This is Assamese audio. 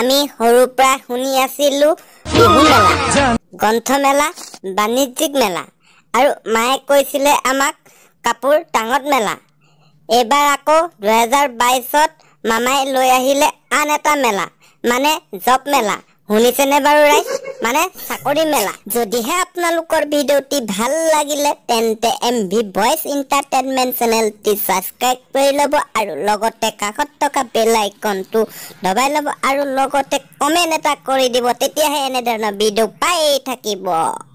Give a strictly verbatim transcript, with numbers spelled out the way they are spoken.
আমি সৰুৰ পৰা শুনি আছিলো বিহু মেলা, গ্ৰন্থমেলা, বাণিজ্যিক মেলা আৰু মায়ে কৈছিলে আমাক কাপোৰ টাঙত মেলা। এইবাৰ আকৌ দুহেজাৰ বাইছত মামাই লৈ আহিলে আন এটা মেলা, মানে জব মেলা। শুনিছেনে বাৰু ৰাইজ? মানে চাকৰি মেলা। যদিহে আপোনালোকৰ ভিডিঅ'টি ভাল লাগিলে তেন্তে এম ভি ভইচ এণ্টাৰটেইনমেণ্ট চেনেলটি ছাবস্ক্ৰাইব কৰি ল'ব আৰু লগতে কাষত থকা বেল আইকনটো দবাই ল'ব আৰু লগতে কমেণ্ট এটা কৰি দিব, তেতিয়াহে এনেধৰণৰ ভিডিঅ' পাই থাকিব।